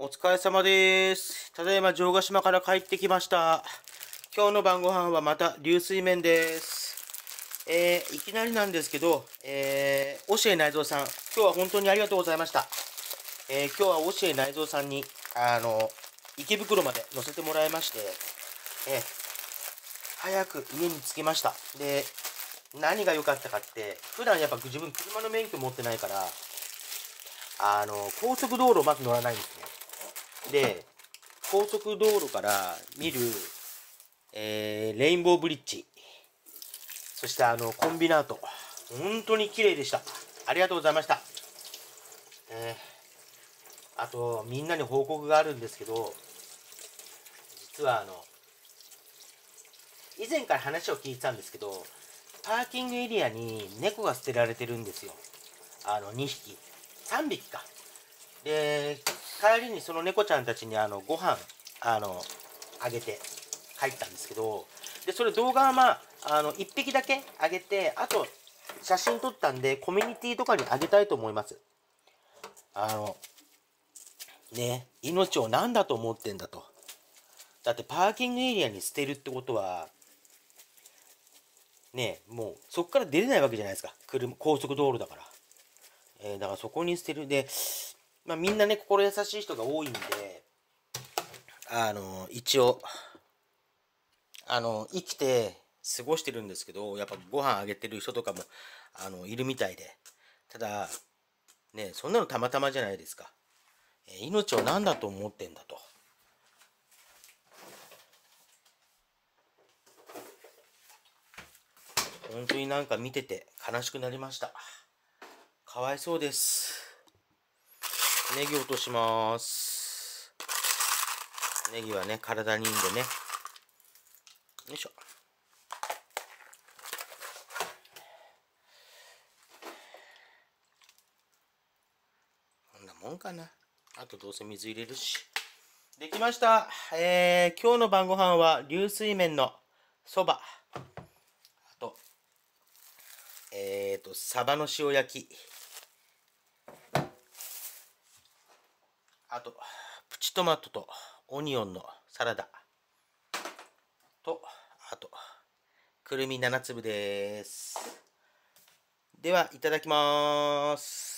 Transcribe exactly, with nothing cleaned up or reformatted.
お疲れ様です。ただいま城ヶ島から帰ってきました。今日の晩ご飯はまた流水麺です。えー、いきなりなんですけど、えー、押江内蔵さん、今日は本当にありがとうございました。えー、今日は押江内蔵さんに、あの、池袋まで乗せてもらいまして、えー、早く家に着きました。で、何が良かったかって、普段やっぱ自分車の免許持ってないから、あの、高速道路をまず乗らないんですね。で、高速道路から見る、えー、レインボーブリッジ、そしてあの、コンビナート、本当に綺麗でした。ありがとうございました。えー、あと、みんなに報告があるんですけど、実はあの、以前から話を聞いてたんですけど、パーキングエリアに猫が捨てられてるんですよ。あの、にひき。さんびきか。で、帰りにその猫ちゃんたちにあの、ご飯、あの、あげて帰ったんですけど、で、それ動画はまあ、あの、いっぴきだけあげて、あと、写真撮ったんで、コミュニティとかにあげたいと思います。あの、ね、命を何だと思ってんだと。だってパーキングエリアに捨てるってことは、ね、もうそこから出れないわけじゃないですか。車、高速道路だから。えー、だからそこに捨てる。で、まあみんなね、心優しい人が多いんで、あの、一応、あの、生きて過ごしてるんですけど、やっぱご飯あげてる人とかも、あの、いるみたいで。ただ、ね、そんなのたまたまじゃないですか。えー命を何だと思ってんだと。本当になんか見てて悲しくなりました。かわいそうです。ネギ落とします。ネギはね、体にいいんでね。よいしょ。こんなもんかな。あとどうせ水入れるし。できました。えー、今日の晩ご飯は流水麺のそば。あと、えーと、サバの塩焼き。あと、プチトマトとオニオンのサラダ。と、あと、くるみななつぶです。では、いただきます。